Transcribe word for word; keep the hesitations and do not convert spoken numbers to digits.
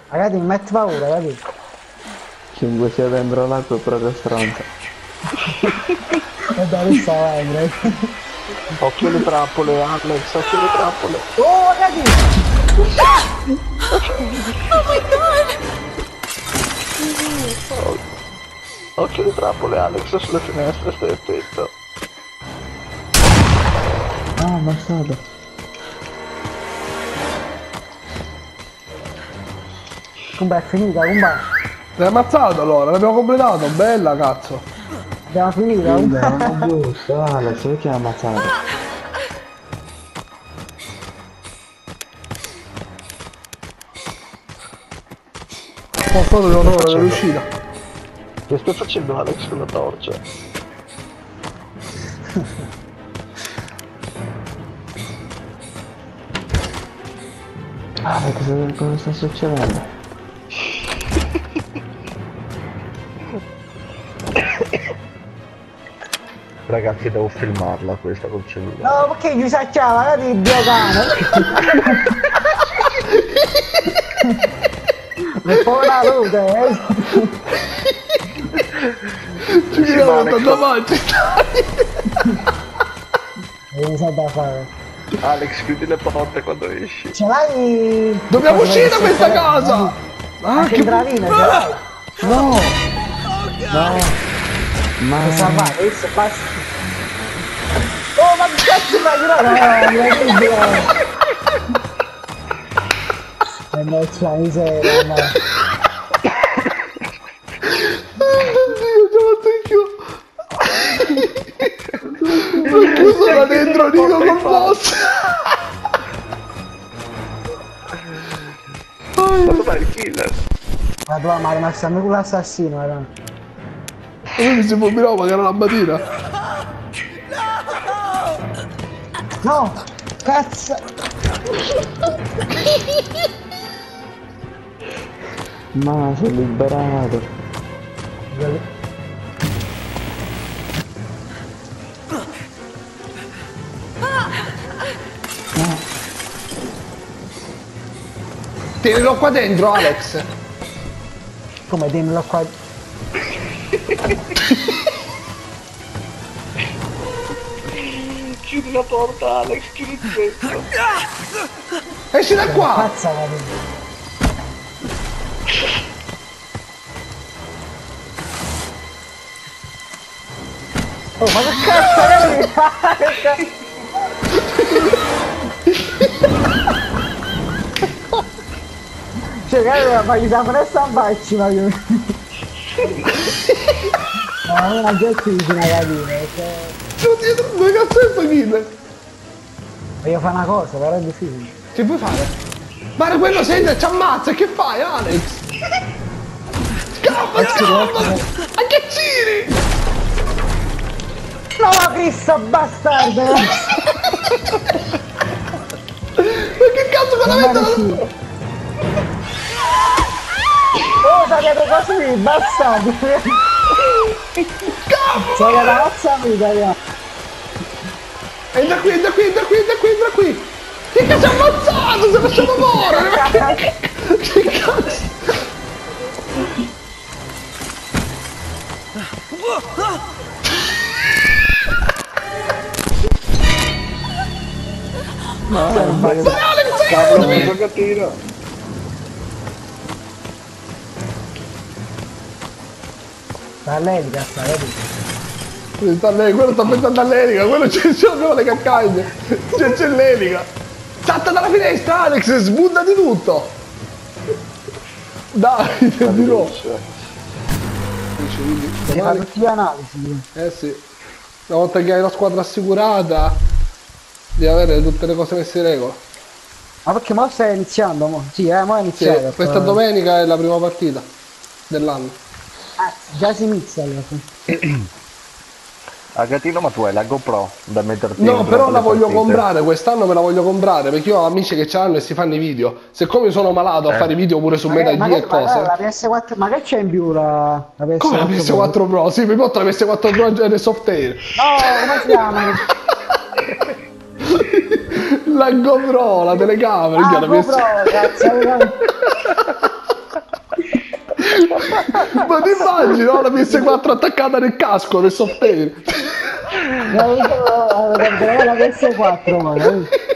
Ragazzi, mi mette paura, ragazzi. Chiunque sia dentro l'acqua è proprio stronzo. E da lì sta venendo. Occhio alle trappole, Alex, occhio alle trappole. Oh, ragazzi! Oh my god! Occhio alle trappole, Alex, sulle finestre, stai attento. Ah, ammazzato. Comba è finita, comba. L'hai ammazzato allora, l'abbiamo completato, bella cazzo. Abbiamo finito, comba. Non è giusto, Alex, perché l'hai ammazzato? Ho fatto l'onore, è riuscita. Che stai facendo, Alex, con la torcia? Alex, cosa sta succedendo? Ragazzi, devo filmarla questa col cellulare. No, perché gli sacciava, ragazzi, il biocano. Mi fa una luce, eh. Ci vediamo tanto avanti. Non so da fare. Alex, chiudi le porte quando esci. Ce l'hai? Dobbiamo uscire da questa casa! Ah, Che che... bravina, ce l'hai? No! No. Ma... Cosa fa? Adesso basta. Oh, ma che cazzo fai? No, incredibile. E non c'è la miseria, no. Oddio, ci ho fatto in chiuso! L'ho chiuso da dentro, Nico, col boss! Ma dov'è il killer? Ma tu ma rimasta a me con l'assassino, madonna. Io mi si può mirare, ma che era la mattina! No! Cazzo! Ma sono liberato. Tienilo qua dentro, Alex! Come dimmelo qua? Chiudi la porta, Alex, chiudi il tetto. Esci da qua! Pazza, madonna. Oh, ma che cazzo è? Cioè, che ma gli dà pure stampacci, ma io... Ma non una gestissima carina, cioè... C'ho dietro due cazzo di killer! Voglio fare una cosa, però è difficile. Che puoi fare? Guarda, quello sente, ci ammazza, che fai, Alex? Scappa, scappa! A che giri? No, ma Cristo, bastardo! Ma che cazzo me la metto? Oh, sta dietro così, bastardo! Scappa! Sei che razza amica, io! Entra qui, entra qui, entra qui, entra qui, entra qui! Che cazzo ha ammazzato? Si è lasciato morire! Ma che... che cazzo? Ma Alex, cavolo, un giocattino. Sta all'elica, sta, vedi? Sta lei, quello sta pensando all'elica, quello c'è solo le caccagne, c'è, c'è l'elica. Salta dalla finestra, Alex, sbutta di tutto. Dai, di no. Devi fare tutte le analisi. Eh sì, una volta che hai la squadra assicurata, devi avere tutte le cose messe in regola. Ma perché mo stai iniziando? Mo? Sì, eh, mo è Sì, iniziato. questa domenica è la prima partita dell'anno. Ah, già si inizia allora. Agatino, ma tu hai la GoPro da metterti No, però la voglio partite. comprare, quest'anno me la voglio comprare, perché io ho amici che c'hanno e si fanno i video. Siccome sono malato a Eh. fare i video pure su Magari, Metal Gear e magari, cose. la P S quattro, ma che c'è in più la, la P S quattro? Come la P S quattro Pro? Sì, mi porto la P S quattro Pro e Softair. No, come si chiama? La GoPro, la telecamera, Ah, la P S... GoPro, cazzo. Ma ti immagini, no? La P S quattro attaccata nel casco, nel soft air. No, non so, la P S quattro, ma